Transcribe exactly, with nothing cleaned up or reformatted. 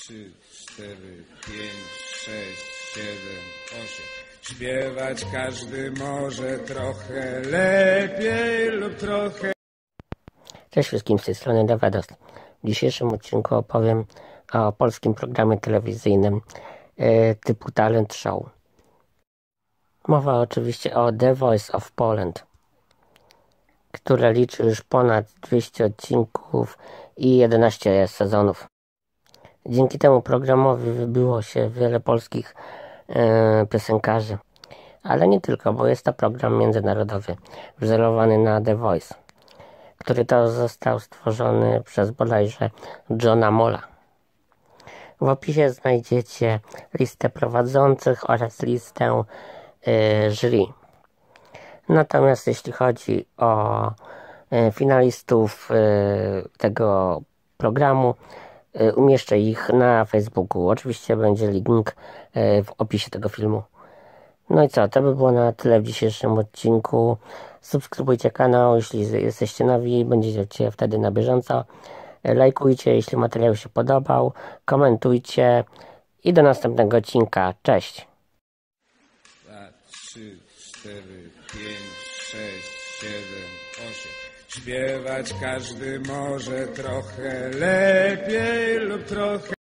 trzy, cztery, pięć, sześć, siedem, osiem. Śpiewać każdy może trochę lepiej lub trochę. Cześć wszystkim, z tej strony Dawados. W dzisiejszym odcinku opowiem o polskim programie telewizyjnym e, typu Talent Show. Mowa oczywiście o The Voice of Poland, które liczy już ponad dwieście odcinków i jedenaście sezonów. Dzięki temu programowi wybiło się wiele polskich e, piosenkarzy, ale nie tylko, bo jest to program międzynarodowy, wzorowany na The Voice, który to został stworzony przez bodajże Johna Molla. W opisie znajdziecie listę prowadzących oraz listę y, jury. Natomiast jeśli chodzi o y, finalistów y, tego programu, y, umieszczę ich na Facebooku. Oczywiście będzie link y, w opisie tego filmu. No i co, to by było na tyle w dzisiejszym odcinku. Subskrybujcie kanał, jeśli jesteście nowi, będziecie wtedy na bieżąco. Lajkujcie, jeśli materiał się podobał, komentujcie i do następnego odcinka. Cześć! dwa, trzy, cztery, pięć, sześć, siedem, osiem. Śpiewać każdy może trochę lepiej lub trochę